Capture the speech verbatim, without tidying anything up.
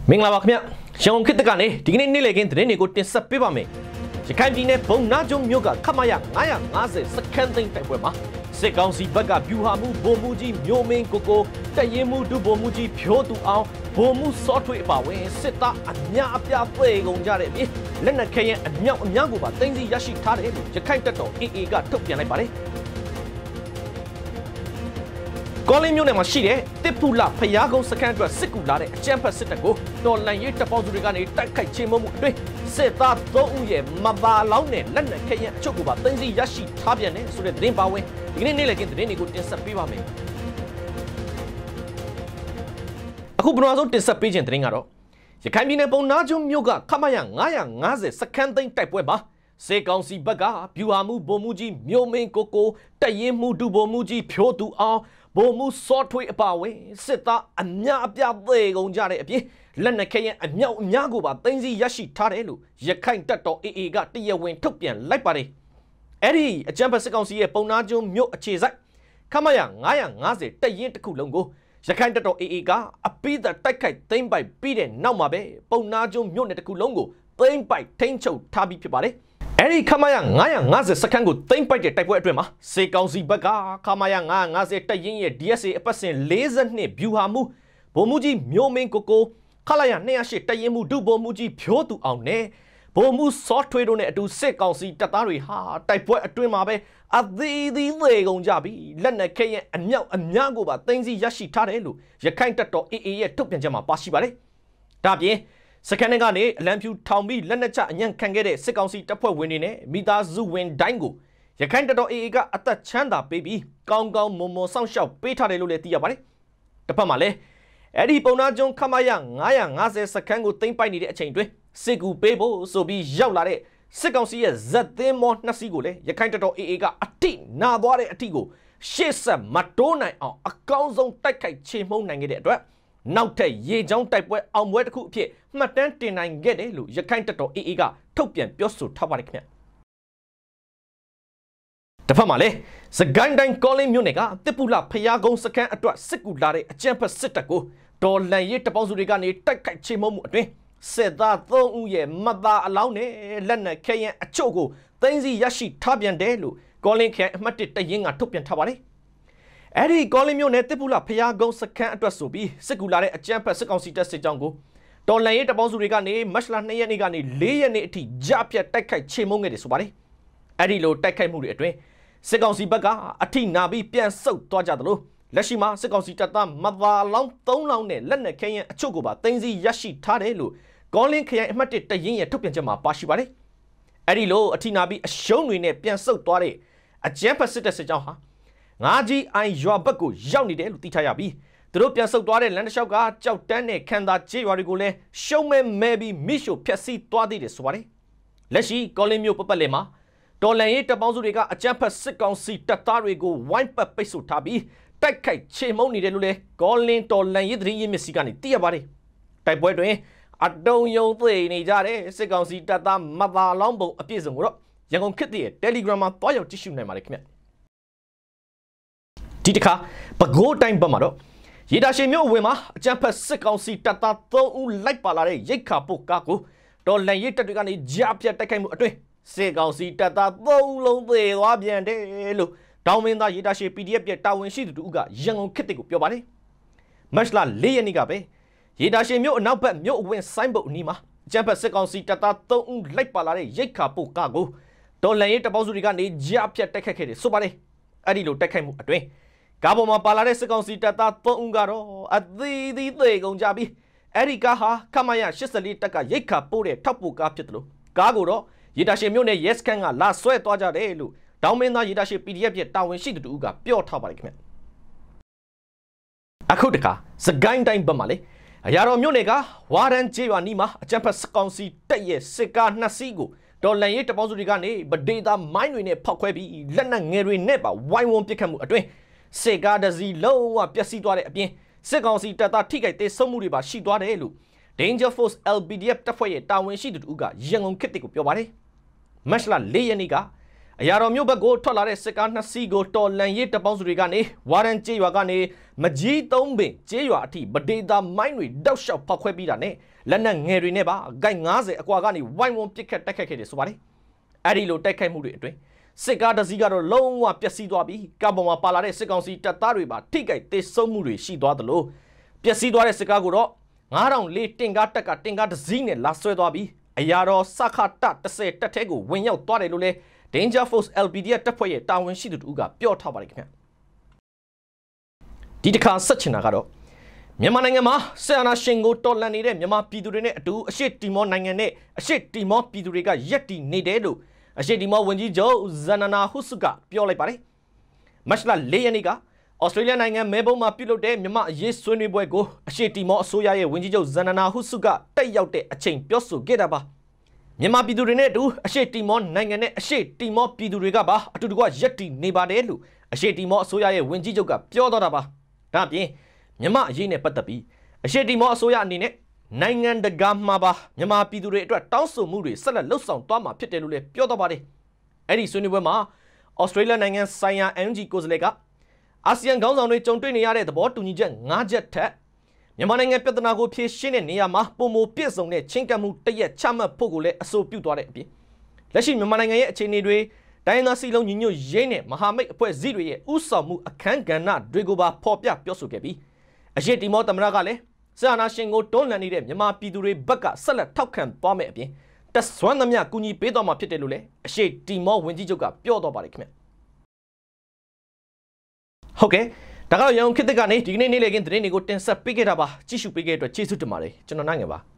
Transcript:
မင်္ဂလာပါခင်ဗျရန်ကုန်ခေတ်တကနေဒီကနေ့နေ့လည်ခင်းသတင်းတွေကိုတင်ဆက်ပေးပါမယ်ရခိုင်ပြည်နယ်ဘုံနာကျုံမြို့ကခမရnine fiftyစခန်းသိမ်းတိုက်ပွဲမှာစစ်ကောင်စီဘက်ကဗျူဟာမှုဗိုလ်မှူးကြီးမျိုးမင်းကိုကိုတပ်ရင်းမှုဒုဗိုလ်မှူးကြီးဖြိုးသူအောင်ဗိုလ်မှူးစောထွေးအပါဝင်စစ်သားအများအပြားပြေကုန်ကြတဲ့အပြင်လက်နက်ခဲယမ်းအမြောက်အများကိုပါသိမ်းဆည်းရရှိထားတယ်လို့ရခိုင်တပ်တော် A A ကထုတ်ပြန်လိုက်ပါတယ်ကောလင်းမြို့နယ်မှာရှိတဲ့တစ်ဖူလာဖျားကုန်းစခန်းအတွက်စစ်ကူလာတဲ့အကြမ်းဖက်စစ်တပ်ကိုတော်လန်ရေးတပ်ပေါင်းစုတွေကနေတိုက်ခိုက်ချေမှုမှုအတွင်းစစ်သားသုံးဦးရဲ့မပါလောင်းနဲ့လက်နက်ခဲယမ်းအချုပ်ကိုပါသိမ်းဆည်းရရှိထားပြန်တယ်ဆိုတဲ့သတင်းပါဝင်ဒီကနေ့နေ့လည်ခင်းသတင်းတွေကိုတင်ဆက်ပေးပါမယ်အခုပထမဆုံးတင်ဆက်ပေးခြင်းသတင်းကတော့ရခိုင်ပြည်နယ်ပုံနာကျုံမြို့ကခမရnine fiftyစခန်းသိမ်းတိုက်ပွဲမှာစေကောင်စီဘက်ကဗျူဟာမှုဗိုလ်မှူးကြီးမျိုးမင်းကိုကိုတပ်ရင်းမှုဒုဗိုလ်မှူးကြီးဖြိုးသူအောင်ဗိုလ်မှူးစောထွေးအပါဝင်စစ်သားအများအပြားသေကုန်ကြတဲ့အပြင်လက်နက်ခဲယမ်းအမြောက်အများကိုပါသိမ်းဆည်းရရှိထားတယ်လို့ရခိုင်တပ်တော် A A ကတရားဝင်ထုတ်ပြန်လိုက်ပါတယ်အဲ့ဒီအကြမ်းဖက်စစ်ကောင်စီရဲ့ပုံနာကျုံမြို့အခြေစိုက်ခမရnine fiftyတပ်ရင်းတစ်ခုလုံးကိုရခိုင်တပ်တော် A A ကအပိသက်တိုက်ခိုက်သိမ်းပိုက်ပြီးတဲ့နောက်မှာပဲပုံနာကျုံမြို့နယ်တစ်ခုလုံးကိုသိမ်းပိုက်ထိန်းချုပ်ထားပြီးဖြစ်ပါတယ်အဲ့ဒီခမရnine fiftyစခန်းကိုသိမ်းပိုက်တဲ့တိုက်ပွဲအတွင်းမှာစေကောင်စီဘက်ကခမရnine fiftyတပ်ရင်းရဲ့ D S A အပတ်စဉ်forty-twoဗျူဟာမှုဗိုလ်မှူးကြီးမျိုးမင်းကိုကိုခလာရtwo oh eightတပ်ရင်းမှုဒုဗိုလ်မှူးကြီးဖြိုးသူအောင်နဲ့ဗိုလ်မှူးစောထွေးတို့နဲ့အတူစစ်ကောင်စီတပ်သားတွေဟာတိုက်ပွဲအတွင်းမှာပဲအသီးသီးသေကုန်ကြပြီးလက်နက်ခဲယမ်းအမြောက်အများကိုပါသိမ်းဆည်းရရှိထားတယ်လို့ရခိုင်တပ်တော် A A ရဲ့ထုတ်ပြန်ချက်မှာပါရှိပါတယ်ဒါပြင်စကန်ကနေအလံဖြူထောင်ပြီးလက်နက်ချအညံ့ခံခဲ့တဲ့စစ်ကောင်စီတပ်ဖွဲ့ဝင်တွေနဲ့မိသားစုဝင်တိုင်းကိုရခိုင်တပ်တော် A A ကအသက်ချမ်းသာပေးပြီးကောင်းကောင်းမွန်မွန်စောင့်ရှောက်ပေးထားတယ်လို့လည်းသိရပါတယ်။တစ်ဖက်မှာလည်းအဲ့ဒီပုံနာကျုံခမရnine fiftyစကန်ကိုသိမ်းပိုက်နေတဲ့အချိန်တွင်စစ်ကူပေးဖို့ဆိုပြီးရောက်လာတဲ့စစ်ကောင်စီရဲ့ဇက်သင်းမောနှစ်စီးကိုလည်းရခိုင်တပ်တော် A A ကအတိနာသွားတဲ့အထိကိုရှေ့ဆက်မတိုးနိုင်အောင်အကောင်းဆုံးတိုက်ခိုက်ချေမှုန်းနိုင်ခဲ့တဲ့အတွက်နောက်ထပ်ရေချောင်းတိုက်ပွဲအောင်ပွဲတစ်ခုအဖြစ်မှတ်တမ်းတင်နိုင်ခဲ့တယ်လို့ရခိုင်တပ်တော် A A ကထုတ်ပြန်ပြောဆိုထားပါတယ်ခင်ဗျတစ်ဖက်မှာလည်းစကိုင်းတိုင်းကောလင်းမြို့နယ်ကတစ်ပူလာဖျားကုန်းစခန်းအတွက်စစ်ကူလာတဲ့အကြမ်းဖက်စစ်တပ်ကိုတော်လန်ရေးတပ်ပေါင်းစုတွေကနေတိုက်ခိုက်ချေမှုန်းမှုအတွင်းစစ်သားသုံးဦးရဲ့မသားအလောင်းနဲ့လက်နက်ခဲယမ်းအချို့ကိုသိမ်းဆည်းရရှိထားပြန်တယ်လို့ကောလင်းခရိုင်အမှတ်oneတပ်ရင်းကထုတ်ပြန်ထားပါတယ်အဲ့ဒီကောလင်းမြို့နယ်တစ်ပူလာဖျားကုန်းစခန်းအတွက်ဆိုပြီးစစ်ကူလာတဲ့အကြမ်းဖက်စစ်ကောင်စီတပ်စစ်ကြောင်းကိုတော်လန်ရေးတပ်ပေါင်းစုတွေကနေမတ်လtwoရက်နေ့ကနေfourရက်နေ့အထိကြားဖြတ်တိုက်ခိုက်ချေမှုန်းခဲ့တယ်ဆိုပါတယ်အဲ့ဒီလိုတိုက်ခိုက်မှုတွေအတွင်းစစ်ကောင်စီဘက်ကအထိနာပြီးပြန်ဆုတ်သွားကြသလိုလက်ရှိမှာစစ်ကောင်စီတပ်သားမသားလောင်းthreeလောင်းနဲ့လက်နက်ခဲယမ်းအချို့ကိုပါသိမ်းဆည်းရရှိထားတယ်လို့ကောလင်းခရိုင်အမှတ်oneတပ်ရင်းရဲ့ထုတ်ပြန်ချက်မှာပါရှိပါတယ်အဲ့ဒီလိုအထိနာပြီးအရှုံးတွေနဲ့ပြန်ဆုတ်သွားတဲ့အကြမ်းဖက်စစ်တပ်စစ်ကြောင်းဟာငါးကြီးအိုင်ရွာဘက်ကိုရောက်နေတယ်လို့သိထားရပြီးသူတို့ပြန်ဆုတ်သွားတဲ့လမ်းတစ်လျှောက်ကကြောက်တန်းနဲ့ခန္ဓာကျေးရွာတွေကိုလည်းရှုံးမဲ့မဲပြီးမိရှို့ဖျက်ဆီးသွားသေးတယ်ဆိုပါတယ်လက်ရှိကောလင်းမြို့ပတ်ပတ်လည်မှာတော်လန်ရေးတပ်ပေါင်းစုတွေကအကြမ်းဖက်စစ်ကောင်စီတပ်သားတွေကိုဝိုင်းပတ်ပိတ်ဆို့ထားပြီးတိုက်ခိုက်ချေမှုန်းနေတယ်လို့လည်းကောလင်းတော်လန်ရေးသတင်းရင်းမြစ်စီကနေသိရပါတယ်တိုက်ပွဲတွင်အတုံယုံသိနေကြတဲ့စစ်ကောင်စီတပ်သားမသာလောင်းပုံအပြည့်စုံကိုတော့ရန်ကုန်ခေတ်ရဲ့ Telegram မှာတွားရောက်ကြည့်ရှုနိုင်ပါတယ်ခင်ဗျဒီတစ်ခါပဲခူးတိုင်းဘက်မှာတော့ရေတာရှည်မြို့အဝင်မှာအကြမ်းဖက်စစ်ကောင်စီတပ်သားthreeဦးလိုက်ပါလာတဲ့ရိတ်ခါပုတ်ကားကိုတော်လန်ရေးတပ်တွေကနေကြားဖြတ်တိုက်ခိုက်မှုအတွင်းစစ်ကောင်စီတပ်သားthreeဦးလုံးသေသွားပြန်တယ်လို့တောင်မင်းသားရေတာရှည် P D F ရဲ့တာဝန်ရှိသူတို့ကရန်ကုန်ခေတ်ကိုပြောပါတယ်မတ်လfourရက်နေ့ကပဲရေတာရှည်မြို့အနောက်ဘက်မြို့အဝင်ဆိုင်းဘုတ်အနီးမှာအကြမ်းဖက်စစ်ကောင်စီတပ်သားthreeဦးလိုက်ပါလာတဲ့ရိတ်ခါပုတ်ကားကိုတော်လန်ရေးတပ်ပေါင်းစုတွေကနေကြားဖြတ်တိုက်ခိုက်ခဲ့တယ်ဆိုပါတယ်အဲ့ဒီလိုတိုက်ခိုက်မှုအတွင်းကားပေါ်မှာပါလာတဲ့စစ်ကောင်စီတပ်သားthreeဦးကတော့အသီးသီးသေကုန်ကြပြီးအဲ့ဒီကားဟာခမရeighty-fourတပ်ကရိတ်ခါပို့တဲ့ထောက်ပို့ကားဖြစ်တယ်လို့ကားကိုတော့ရေတာရှည်မြို့နယ်ရဲစခန်းကလာဆွဲသွားကြတယ်လို့တောင်မင်းသားရေတာရှည် P D F ရဲ့တာဝန်ရှိသူတို့ကပြောထားပါတယ်ခင်ဗျအခုတခါစကိုင်းတိုင်းဘက်မှာလေအရာတော်မြို့နယ်ကဝါရန်ကျေးရွာနီးမှာအကြမ်းဖက်စစ်ကောင်စီတပ်ရဲ့စစ်ကားနှစ်စီးကိုတော်လန်ရေးတပ်ပေါင်းစုတွေကနေဗဒေတာမိုင်းတွေနဲ့ဖောက်ခွဲပြီးလက်နက်ငယ်တွေနဲ့ပါဝိုင်းဝန်းပစ်ခတ်မှုအတွင်းစစ်ကားတစ်စီးလုံးဝပျက်စီးသွားတဲ့အပြင်စစ်ကောင်စီတပ်သားထိခိုက်သေးဆုံးမှုတွေပါရှိသွားတယ်လို့ Danger Force L B D F တပ်ဖွဲ့ရဲ့တာဝန်ရှိသူတို့ကရန်ကုန်ခေတ်ကိုပြောပါတယ်မတ်လfourရက်နေ့ကအရာတော်မြို့ဘက်ကိုထွက်လာတဲ့စစ်ကားနှစ်စီးကိုတော်လန်ရေးတပ်ပေါင်းစုတွေကနေဝါရန်ကျေးရွာကနေမကြီးသုံးပင်ကျေးရွာအထိဗဒေတာမိုင်းတွေတောက်လျှောက်ဖောက်ခွဲပြီးတာနဲ့လက်နက်ငယ်တွေနဲ့ပါဂိုက်ငါးဆယ်အကွာကနေဝိုင်းဝန်းပစ်ခတ်တိုက်ခတ်ခဲ့တယ်ဆိုပါတယ်အဲ့ဒီလိုတိုက်ခိုက်မှုတွေအတွင်းစစ်ကားတစ်စီးကတော့လုံးဝပျက်စီးသွားပြီးကားပေါ်မှာပါလာတဲ့စစ်ကောင်စီတပ်သားတွေပါထိခိုက်သေဆုံးမှုတွေရှိသွားသလိုပျက်စီးသွားတဲ့စစ်ကားကိုတော့ငါးထောင်လေးတင်ကားတက်ကတင်ကားတစ်စီးနဲ့လာဆွဲသွားပြီးအရာတော်စခတတစ်ဆယ်တက်ထဲကိုဝင်ရောက်သွားတယ်လို့လဲDanger Force L P D F တပ်ဖွဲ့ရဲ့တာဝန်ရှိသူတို့ကပြောထားပါတယ်ခင်ဗျဒီတစ်ခါဆက်ချင်တာကတော့မြန်မာနိုင်ငံမှာဆီယနာရှင်ကိုတော်လှန်နေတဲ့မြန်မာပြည်သူတွေနဲ့အတူအရှိတီမောနိုင်ငံနဲ့အရှိတီမောပြည်သူတွေကရက်တည်နေတယ်လို့အရှိတီမောဝန်ကြီးချုပ်ဇန်နနာဟုဆုကပြောလိုက်ပါတယ်မတ်လ၄ရက်နေ့ကဩစတြေးလျနိုင်ငံမဲဘုံမှာပြုလုပ်တဲ့မြန်မာအရေးဆွေးနွေးပွဲကိုအရှိတီမောအစိုးရရဲ့ဝန်ကြီးချုပ်ဇန်နနာဟုဆုကတက်ရောက်တဲ့အချိန်ပြောဆိုခဲ့တာပါမြန်မာပြည်သူတွေနဲ့အတူအရှိတီမောနိုင်ငံနဲ့အရှိတီမောပြည်သူတွေကပါအတူတကွရက်တည်နေပါတယ်လို့အရှိတီမောအစိုးရရဲ့ဝန်ကြီးချုပ်ကပြောတော့တာပါဒါအပြင်မြန်မာအရေးနဲ့ပတ်သက်ပြီးအရှိတီမောအစိုးရအနေနဲ့နိုင်ငံတကာမှာပါမြန်မာပြည်သူတွေအတွက်တောင်းဆိုမှုတွေဆက်လက်လှုပ်ဆောင်သွားမှာဖြစ်တယ်လို့လည်းပြောတော့ပါတယ်အဲ့ဒီဆွေးနွေးပွဲမှာဩစတြေးလျနိုင်ငံဆိုင်ရာ N G ကိုယ်စားလှယ်ကအာဆီယံခေါင်းဆောင်တွေကြုံတွေ့နေရတဲ့သဘောတူညီချက်၅ချက်ထက်မြန်မာနိုင်ငံပြည်ထနာကိုဖြည့်ရှင်းတဲ့နေရာမှာပုံမပြည့်စုံတဲ့ချင်းကပ်မှုတရက်ချမှတ်ဖို့ကိုလည်းအဆိုပြုသွားတဲ့အပြင်လက်ရှိမြန်မာနိုင်ငံရဲ့အခြေအနေတွေတိုင်းသားစီလုံးညီညွတ်ရေးနဲ့မဟာမိတ်အဖွဲ့အစည်းတွေရဲ့ဥဆောင်မှုအခမ်းကဏ္ဍတွေကိုပါဖော်ပြပြောဆိုခဲ့ပြီးအရှိတီမောသမ္မတကလည်းဆီယနာရှင်ကိုတွန်းလှန်နေတဲ့မြန်မာပြည်သူတွေဘက်ကဆက်လက်ထောက်ခံသွားမယ်အပြင်တဆွမ်းသမျှကူညီပေးသွားမှာဖြစ်တယ်လို့လည်းအရှိတီမောဝန်ကြီးချုပ်ကပြောတော့ပါတယ်ခင်ဗျဟုတ်ကဲ့ဒါကတော့ရန်ကုန်ခေတ်သစ်ကနေဒီကနေ့နေ့လည်ခင်းသတင်းတွေကိုတင်ဆက်ပေးခဲ့တာပါကြည့်ရှုပေးခဲ့တဲ့အတွက်ကျေးဇူးတင်ပါတယ်ကျွန်တော်နိုင်ငယ်ပါ